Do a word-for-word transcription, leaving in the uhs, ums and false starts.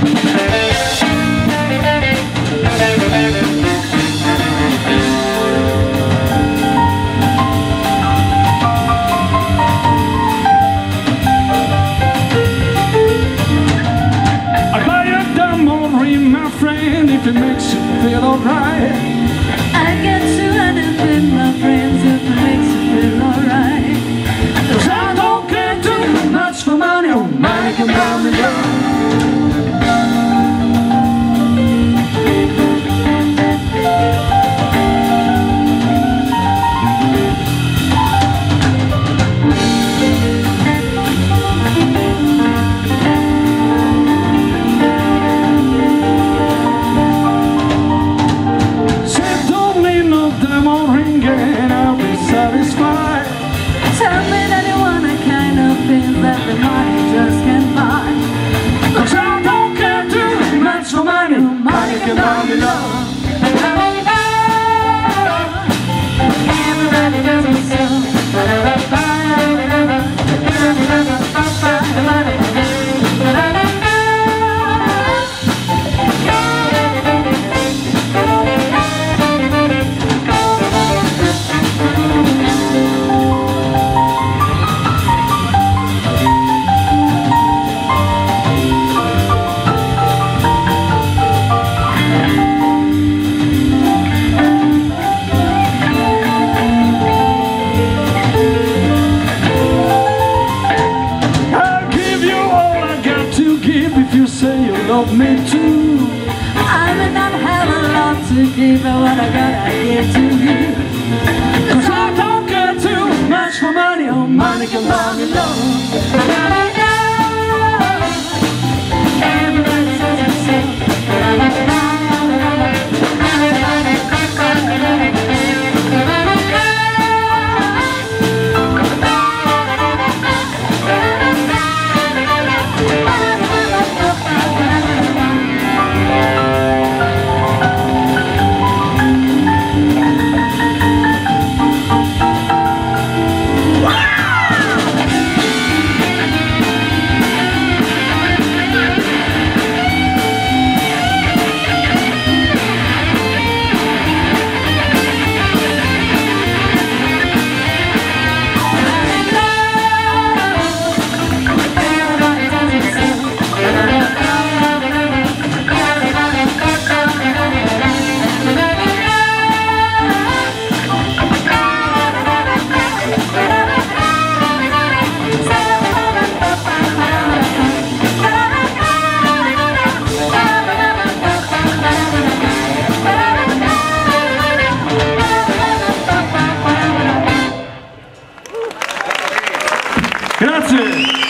If it makes you feel alright, I get to anything, my friends, if it makes you feel alright. 'Cause I don't care too much for money, oh money can buy me love. Tell me that you want the kind of things that the money just can't buy. 'Cause I don't care too much for money, money can buy me love. Everybody does it so. If you say you love me too, I may not have a lot to give, but what I got I give to you. 'cause I don't care too much for money, oh money can buy me love. Everybody says it's so. Grazie.